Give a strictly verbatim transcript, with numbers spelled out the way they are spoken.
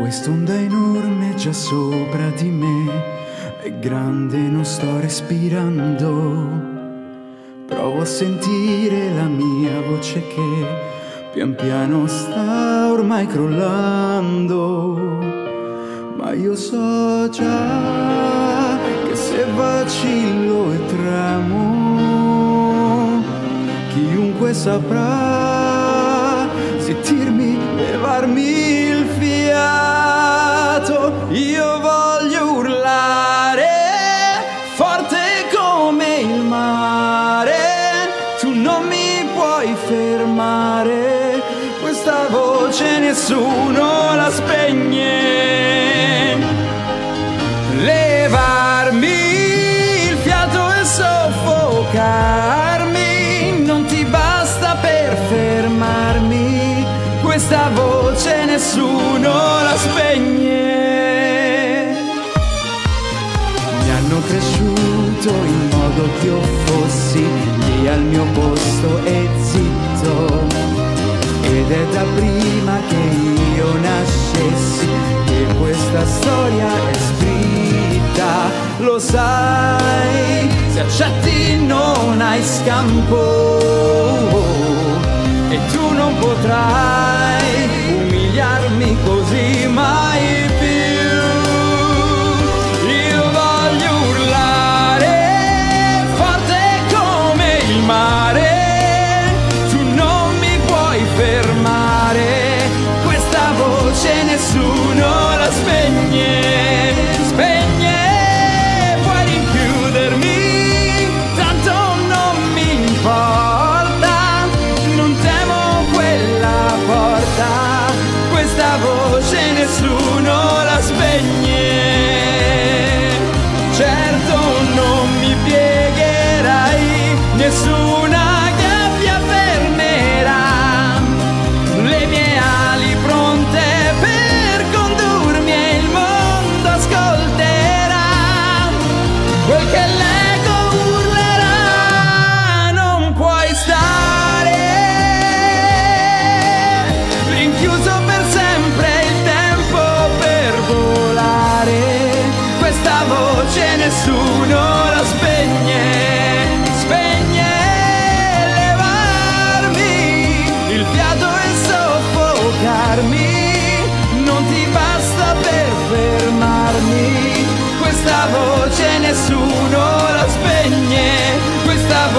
Quest'onda enorme già sopra di me è grande, non sto respirando. Provo a sentire la mia voce che pian piano sta ormai crollando. Ma io so già che se vacillo e tremo, chiunque saprà sentirmi, levarmi il fiato. Io voglio urlare forte come il mare, tu non mi puoi fermare, questa voce nessuno la spegne. Levarmi il fiato e soffocarmi non ti basta per fermarmi, questa voce nessuno la spegne. Mi hanno cresciuto in modo che io fossi lì al mio posto e zitto, ed è da prima che io nascessi che questa storia è scritta. Lo sai, se accetti non hai scampo e tu non potrai umiliarmi così mai più. Io voglio urlare forte come il mare, tu non mi puoi fermare, questa voce nessuno la spegne. Spegne, puoi rinchiudermi, tanto non mi importa, non temo quella porta, questa voce nessuno la spegne. Certo non mi piegherai, nessuna gabbia fermerà le mie ali pronte per condurmi e il mondo ascolterà quel che l'ego urlerà. Non puoi stare rinchiuso per sempre, il tempo per volare, questa voce nessuno la spegne. Spegne, levarmi il fiato e soffocarmi non ti basta per fermarmi, questa voce nessuno la spegne, questa voce